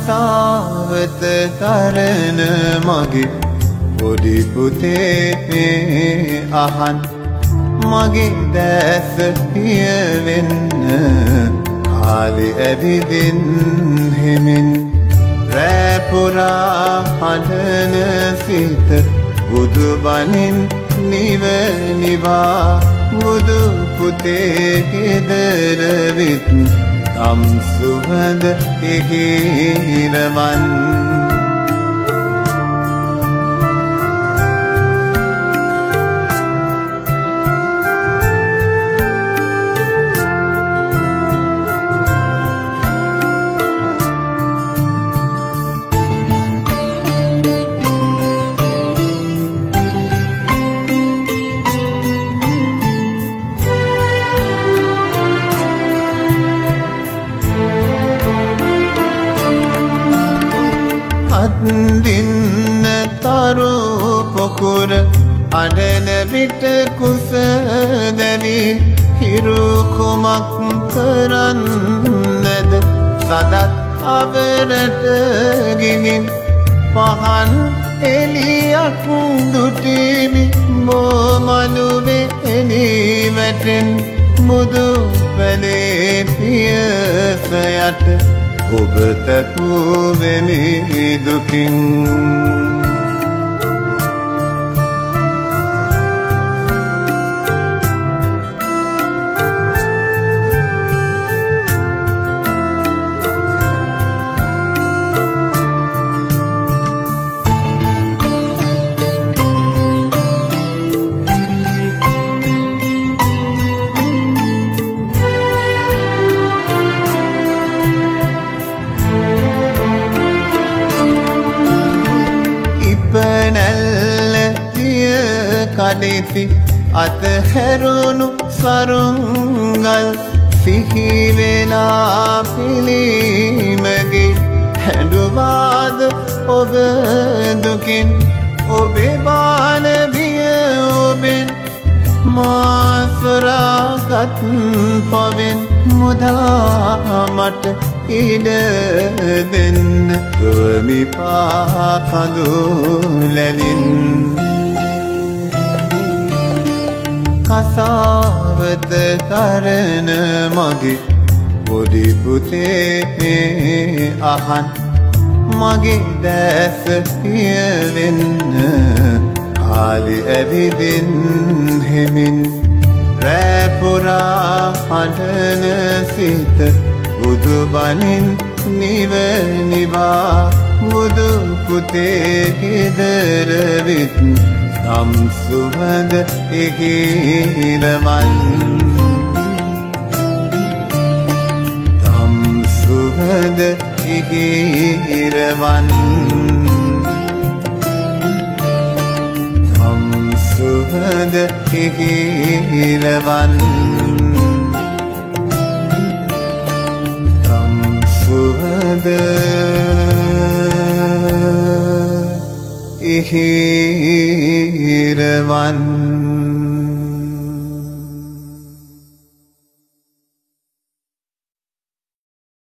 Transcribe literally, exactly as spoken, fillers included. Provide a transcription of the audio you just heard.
කසාවත කරන මගේ පොඩි පුතේ අහන් මගේ දැස පියවෙන්න කාලෙ ඇවිදින් හෙමින් රෑ පුරා හඬන සිත බුදු බණින් නිවනිවා බුදු පුතේ ගෙදර විත් තම් සුවඳ ඉහිරවන් දින්න තරු පොකුර අඩන විට කුස දැවි හිරු කුමක් කරන්නද සදත් අවරට ගිනින් පහන් එලියක් දුටිමි මෝමනුවේ එලී වැටෙන් මුදු පැලේ පියසයට ඔබ තැපුවෙමි දුකින් කඩෙති අතහැරුණු සරුංගල් සිහිවෙලා පිළිමගේ හැඬුවාද ඔබ දුකින් ඔබේ බාන බිය ඔබෙන් මාසරාගත් පවෙන් මුදා මට ඉඩ දෙන්න දුවමි පාකඳු ලැලින් කසාවත කරන මගේ පොඩි පුතේ අහන් මගේ දැස පියවෙන්න කාලෙ ඇවිදින් හෙමින් රෑ පුරා හඬන සිත බුදු බණින් නිවනිවා බුදු පුතේ ගෙදර විත් තම් සුවඳ ඉහිරවන් තම් සුවඳ ඉහිරවන් තම් සුවඳ ඉහිරවන් තම් සුවඳ ඉහිරවන්